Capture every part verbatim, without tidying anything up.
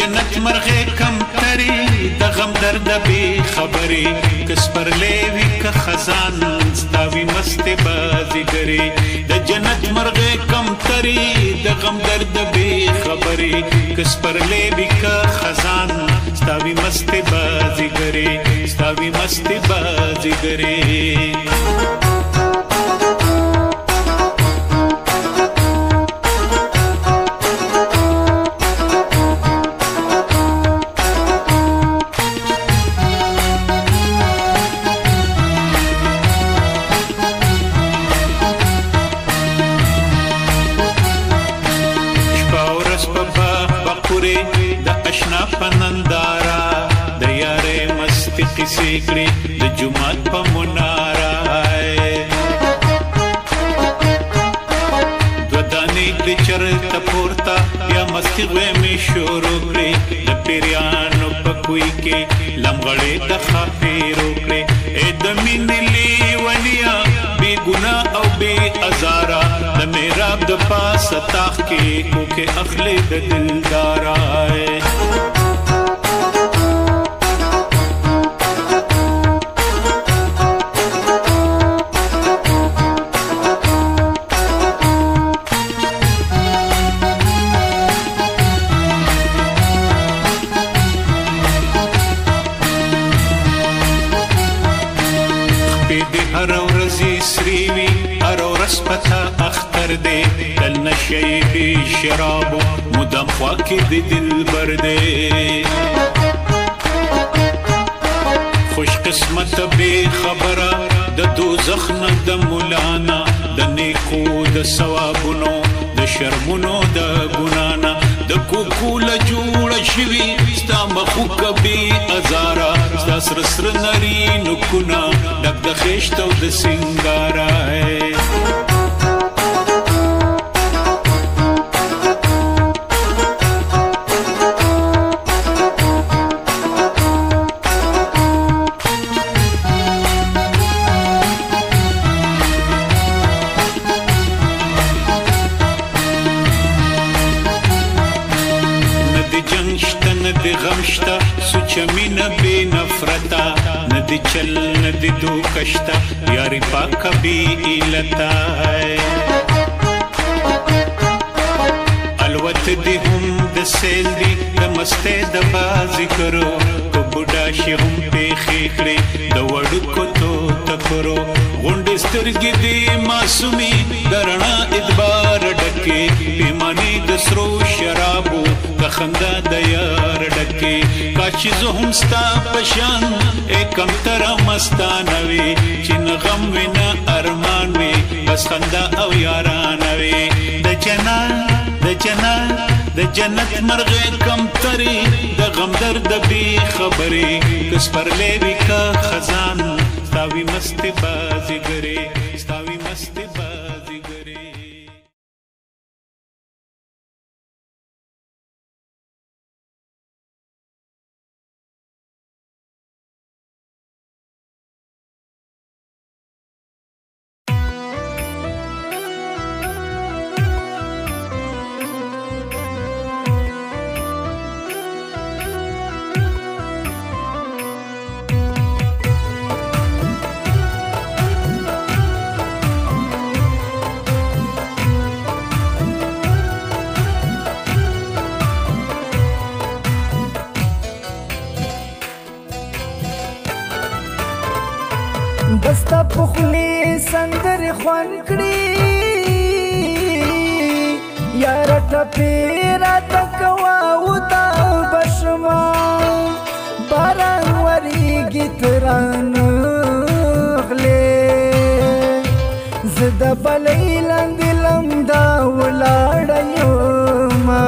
جنت مرغې کم تري د غم درد بې خبرې که سپرلی وي که خزان ستا وي مستې بازیګرې د جنت مرغې کم تري د غم درد بې خبرې که سپرلی وي که خزان ستا وي مستې بازیګرې ستا وي مستې بازیګرې اشنا پنندارا د یارې مستې قصې کړې د جومات په مناره دوه دانې کړې چرته پورته یا مستې غویمې شروع کړې د پیریانو په کوی کې لمغړې د خاپېرو کړې ای د مینې لیونیا بې ګناه او بې ازاره د میراب د پاسه تاخ کې کوکې اخلې د دلداره هر ورځې سرې وي هر ورځ پته اختر دی دل نشی بې شرابو مدام خوا کې د دلبر دی خوش قسمت بې خبره د دوزخ نه د مولانا د نیکو د ثوابونو د شرمونو د ګنانا د کوکوله جوړه شوي ستا مخوکه بې ازاره ستا سره سره نري نوکونه ډک د خېشت او د سینګاره ندی غم شتا سوچ مینه بې نفرته ندی چل ندی دوکشتا یاری پاکه بې علته الوت دی هم د سیل دی د مستۍ د بازیګرو که بوډا شي هم پېښې کړې د وړوکو توتکرو غونډې سترګې دې معصومې د رڼا ادبار ډکې پیمانې د سرو شرابو د خندا د یار ډکې کاچې زه هم ستا په شان ای کمتره مستانه وي چې نه غم وي نه ارمان وي بس خندا او یارانه وي د جنت د جنت د جنت مرغې کم تري د غم درد بې خبرې که سپرلی وي که خزان ستا وي مستې بازیګرې ستا وي مستې بازیګرې دستا پخلی سندر خوان کړي یار ټپې راته کوا ودا بشما باران وریږي ترانه غلې زه د بلې لاندې لمدا ولاړه یمه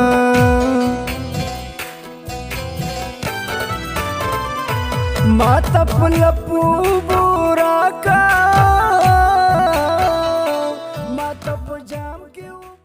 ما ته په لپو بوراکا ما ته په جام کې